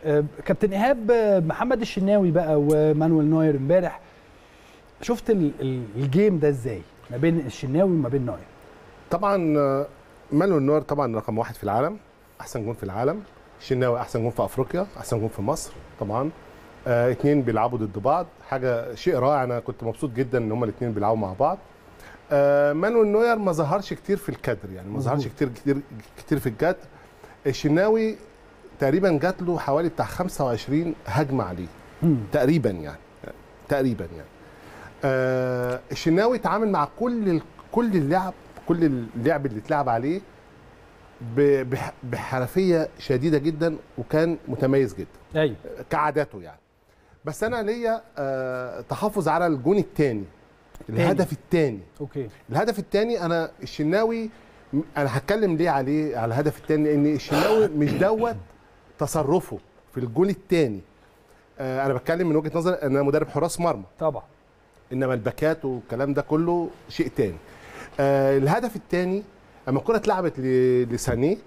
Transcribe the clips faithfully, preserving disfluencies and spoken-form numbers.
كابتن ايهاب، محمد الشناوي بقى ومانويل نوير امبارح، شفت الجيم ده ازاي ما بين الشناوي وما بين نوير؟ طبعا مانويل نوير طبعا رقم واحد في العالم، احسن جون في العالم. الشناوي احسن جون في افريقيا، احسن جون في مصر طبعا. آه اتنين بيلعبوا ضد بعض، حاجه شيء رائع. انا كنت مبسوط جدا ان هما الاثنين بيلعبوا مع بعض. آه مانويل نوير ما ظهرش كتير في الكادر، يعني ما ظهرش كتير كتير كتير في الكادر. الشناوي تقريبا جات له حوالي بتاع خمسة وعشرين هجمه عليه مم. تقريبا يعني تقريبا يعني آه الشناوي اتعامل مع كل كل اللعب كل اللعب اللي اتلعب عليه بحرفيه شديده جدا، وكان متميز جدا ايوه كعاداته يعني. بس انا ليا آه تحفظ على الجون الثاني، الهدف الثاني. اوكي الهدف الثاني انا الشناوي انا هتكلم ليه عليه على الهدف الثاني، لان الشناوي مش دوت تصرفه في الجون الثاني. آه انا بتكلم من وجهه نظري ان انا مدرب حراس مرمى طبعا، انما الباكات والكلام ده كله شيء ثاني. آه الهدف الثاني اما الكره اتلعبت لسانيه،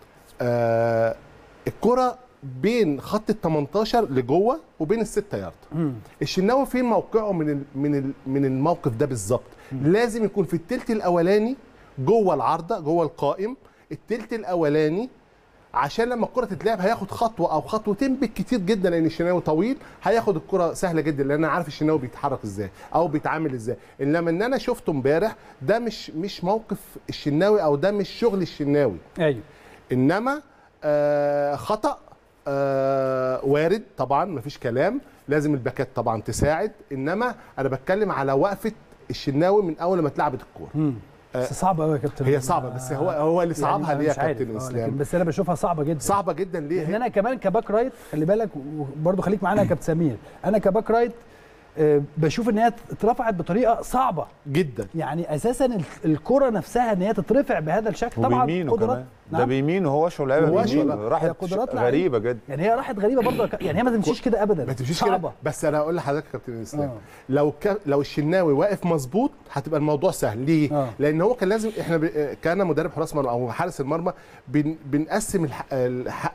آه الكره بين خط ال تمنتاشر لجوه وبين الستة يارد. الشناوي فين موقعه من ال من ال من الموقف ده بالظبط؟ لازم يكون في الثلث الاولاني جوه العارضه، جوه القائم الثلث الاولاني، عشان لما الكره تتلعب هياخد خطوه او خطوتين بالكتير جدا، لان الشناوي طويل هياخد الكره سهله جدا، لان انا عارف الشناوي بيتحرك ازاي او بيتعامل ازاي. انما ان انا شفته امبارح ده مش مش موقف الشناوي او ده مش شغل الشناوي. ايوه انما آه خطا آه وارد طبعا، مفيش كلام، لازم الباكات طبعا تساعد. انما انا بتكلم على وقفه الشناوي من اول ما اتلعبت الكوره. بس صعبه قوي يا كابتن. هي صعبه، بس هو هو اللي صعبها يعني ليه يا كابتن اسلام؟ بس انا بشوفها صعبه جدا. صعبه جدا ليه؟ لان انا كمان كباك رايت، خلي بالك وبرده خليك معانا يا كابتن سمير، انا كباك رايت أه بشوف ان هي اترفعت بطريقه صعبه جدا. يعني اساسا الكره نفسها ان هي تترفع بهذا الشكل طبعا قدرات نعم. ده بيمينه هو شو لعبه راحت غريبه جدا، يعني هي راحت غريبه برضه، يعني هي ما تمشيش كده ابدا، ما تمشيش كده. بس انا هقول لحضرتك يا كابتن اسلام، آه. لو ك... لو الشناوي واقف مظبوط هتبقى الموضوع سهل. ليه؟ آه. لان هو كان لازم، احنا ب... كان مدرب حراس مرمى او حارس المرمى بن... بنقسم الح... الح...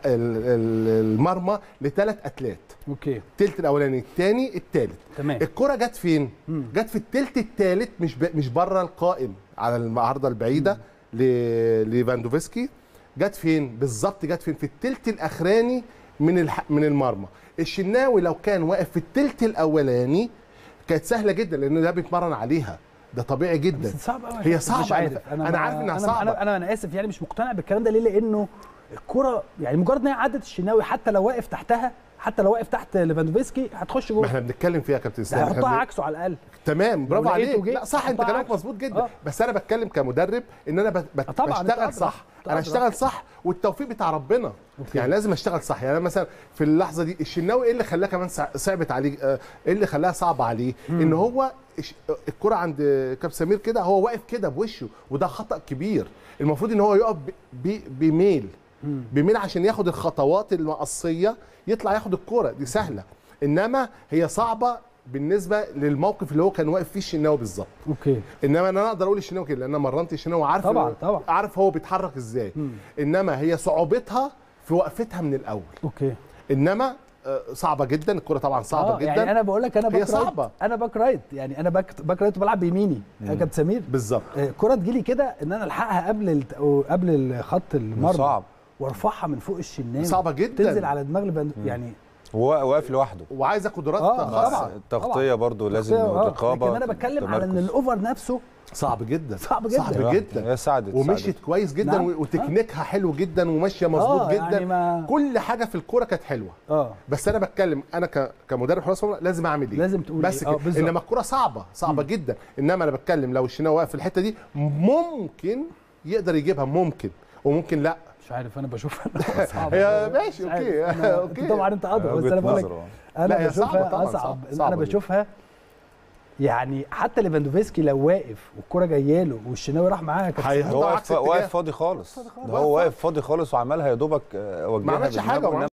المرمى لثلاث اتلات. اوكي الثلث الاولاني، الثاني، الثالث. تمام. الكره جت فين؟ مم. جت في الثلث الثالث، مش ب... مش بره القائم على العارضه البعيده ل... لفاندوفسكي. جت فين بالظبط؟ جت فين؟ في الثلث الاخراني من الح... من المرمى. الشناوي لو كان واقف في الثلث الاولاني كانت سهله جدا، لان ده بيتمرن عليها، ده طبيعي جدا. بس صعبه قوي، هي صعبه. عارف. انا, أنا عارف انها أنا صعبه. انا انا, أنا اسف يعني مش مقتنع بالكلام ده. ليه؟ لانه الكره يعني مجرد ان هي عدت الشناوي، حتى لو واقف تحتها، حتى لو واقف تحت ليفاندوفسكي هتخش جوه. ما احنا بنتكلم فيها يا كابتن اسلام، هيحطها عكسه على الاقل. تمام، برافو عليك. لا صح، انت كلامك مظبوط جدا. آه. بس انا بتكلم كمدرب ان انا بت... بت... بشتغل صح. انا اشتغل صح والتوفيق بتاع ربنا. أوكي. يعني لازم اشتغل صح. يعني مثلا في اللحظه دي الشناوي ايه اللي خلاه كمان صعبت عليه، ايه اللي خلاها صعبه عليه؟ مم. ان هو الكره عند كابتن سمير كده، هو واقف كده بوشه، وده خطا كبير. المفروض ان هو يقف بميل بميل عشان ياخد الخطوات المقصيه، يطلع ياخد الكره دي سهله. انما هي صعبه بالنسبه للموقف اللي هو كان واقف فيه الشناوي بالظبط. اوكي. انما انا اقدر اقول الشناوي كده لان انا مرنت الشناوي، عارف طبعا طبعا عارف هو بيتحرك ازاي. مم. انما هي صعوبتها في وقفتها من الاول. اوكي. انما صعبه جدا الكره طبعا، صعبه آه جدا. يعني انا بقول لك انا باك رايت، انا باك رايت، يعني انا باك باك رايت وبلعب بيميني يا كابتن سمير بالظبط. الكره تجيلي كده ان انا الحقها قبل قبل خط المرمى، صعب، وارفعها من فوق الشناوي، صعبه جدا، تنزل على دماغ يعني هو واقف لوحده وعايزه قدرات آه خاصه. التغطيه برضه لازم رقابه. لكن انا بتكلم على ان الاوفر نفسه صعب جدا، صعب جدا، صعب جدا. هي ساعدت ومشيت كويس جدا. نعم. وتكنيكها حلو جدا وماشيه مظبوط آه جدا. يعني ما... كل حاجه في الكوره كانت حلوه. اه بس انا بتكلم انا ك... كمدرب حراس مرمى لازم اعمل ايه؟ لازم تقول بس إيه؟ آه انما الكوره صعبه صعبه م. جدا. انما انا بتكلم لو الشناوي واقف في الحته دي ممكن يقدر يجيبها، ممكن وممكن لا، مش عارف. انا بشوفها صعبه. هي ماشي اوكي اوكي طبعا انت ادرى، بس انا بقول لك انا بشوفها اصعب. صعب. انا بشوفها يعني حتى ليفاندوفسكي لو واقف والكره جايه له والشناوي راح معاها كان هو واقف فاضي خالص. ده هو واقف فاضي خالص وعملها يا دوبك وجهها، ما عملش حاجه.